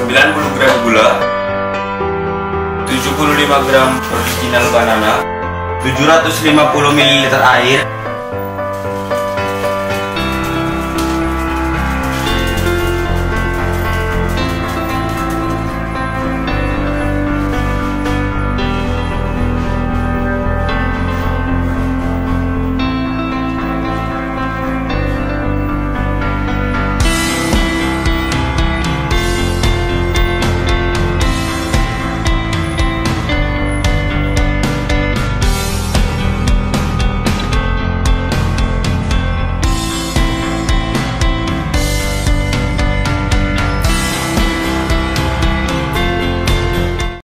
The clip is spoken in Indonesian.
90 gram gula, 75 gram original banana, 750 ml air,